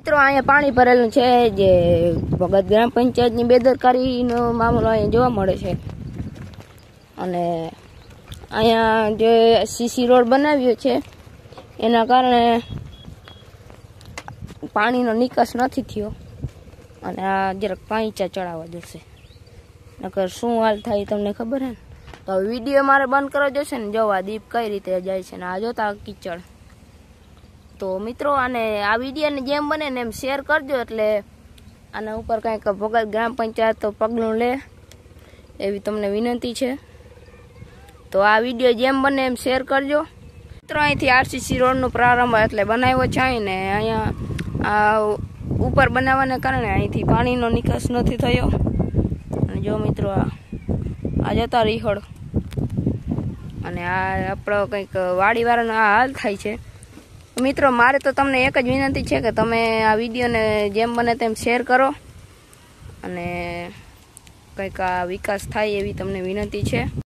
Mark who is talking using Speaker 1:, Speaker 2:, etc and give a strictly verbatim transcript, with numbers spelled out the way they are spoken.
Speaker 1: મિત્રો અહીંયા પાણી ભરેલું છે, જે ભગત ગ્રામ પંચાયતની બેદરકારીનો મામલો અહીંયા જોવા મળે છે. અને અહીંયા જે સીસી રોડ બનાવ્યો છે એના કારણે પાણીનો નિકાસ નથી થયો. અને આ જરાક પાંચા ચડાવવા જશે, નકર શું હાલ થાય તમને ખબર હે ને. તો વિડીયો મારે બંધ કરવા જશે ને. જોવા દીપ કઈ રીતે જાય છે ને આ જોતા કીચડ. તો મિત્રો આને આ વિડીયોને જેમ બને ને એમ શેર કરજો, એટલે આના ઉપર કંઈક ભગત ગ્રામ પંચાયત પગલું લે એવી તમને વિનંતી છે. તો આ વિડીયો જેમ બને એમ શેર કરજો મિત્રો. અહીંથી આરસીસી રોડનો પ્રારંભ એટલે બનાવ્યો છે ને અહીંયા આ ઉપર બનાવવાને કારણે અહીંથી પાણીનો નિકાસ નથી થયો. અને જો મિત્રો આ આ જતા રીહળ અને આ આપણો કંઈક વાડીવાળાનો આ હાલ થાય છે. મિત્રો મારે તો તમને એક જ વિનંતી છે કે તમે આ વિડીયોને જેમ બને તેમ શેર કરો અને કંઈક આ વિકાસ થાય એવી તમને વિનંતી છે.